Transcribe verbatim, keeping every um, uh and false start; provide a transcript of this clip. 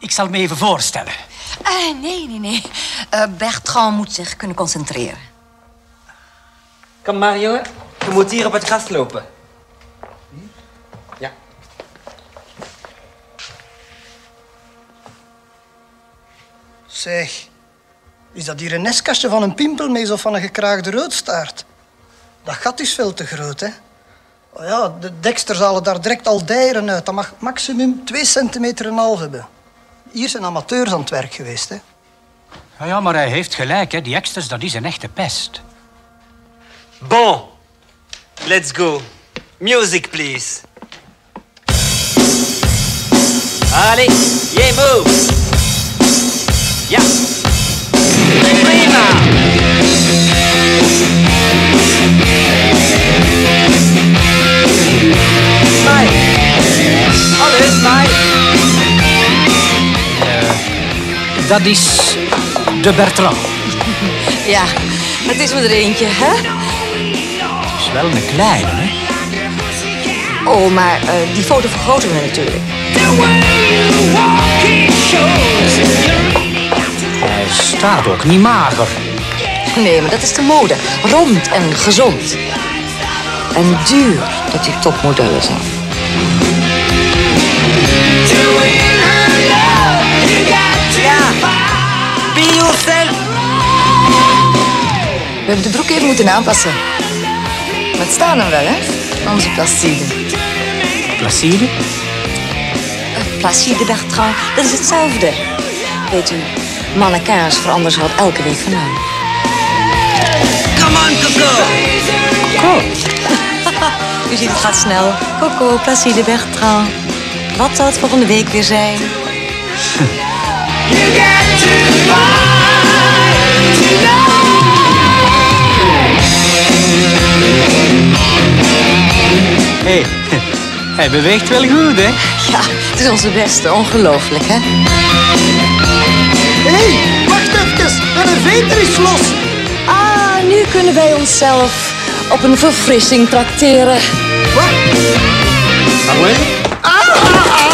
Ik zal me even voorstellen. Uh, nee, nee, nee. Uh, Bertrand moet zich kunnen concentreren. Kom maar, jongen. Je moet hier op het gras lopen. Ja. Zeg, is dat hier een nestkastje van een pimpelmees of van een gekraagde roodstaart? Dat gat is veel te groot, hè? Oh ja, de deksters halen daar direct al dieren uit. Dat mag maximum twee centimeter en een half hebben. Hier zijn amateurs aan het werk geweest, hè? Ja, ja, maar hij heeft gelijk, hè. Die eksters, dat is een echte pest. Bon. Let's go. Music, please. Allez, yeah, move. Ja. Prima. Smile. Alles, smile. Uh, dat is de Bertrand. Ja, het is maar er eentje, hè? Het is wel een kleine, hè? Oh, maar uh, die foto vergroten we natuurlijk. Hij staat ook niet mager. Nee, maar dat is de mode. Rond en gezond. En duur dat die topmodellen zijn. Ja. Be yourself. We hebben de broek even moeten aanpassen. Maar het staat hem wel, hè? Onze Placide. Placide? Uh, Placide Bertrand, dat is hetzelfde. Weet u, mannequins veranderen zich elke week van naam. Come on, Coco. Coco? U ziet, het gaat snel. Coco, Placide Bertrand. Wat zal het volgende week weer zijn? Hé, hey, hij beweegt wel goed, hè? Ja, het is onze beste. Ongelooflijk, hè? Hé, hey, wacht even. Mijn veter is los. Ah, nu kunnen wij onszelf op een verfrissing trakteren. Wat? Ah, ouais? Ah, ah, ah.